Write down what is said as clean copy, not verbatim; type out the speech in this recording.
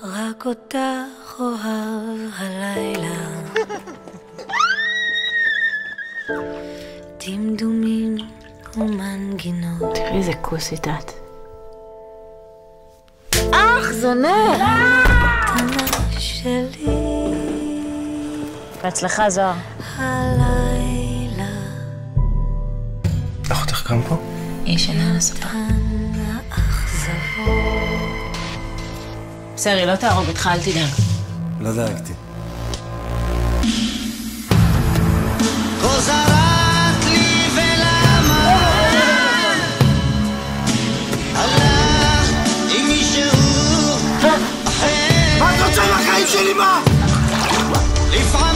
רק אותך אוהב הלילה. דמדומים ומנגינות. תראי איזה כוסית את. זונר! קטנה שלי בהצלחה זוהר. הלילה אחותך גם פה? היא ישנה על הספה. כאן האכזבות. בסדר, היא לא תהרוג אותך, אל תדאג. לא דאגתי. חוזרת לי ולמה הלך עם מישהו אחר. מה את רוצה מהחיים שלי, מה? לפעמים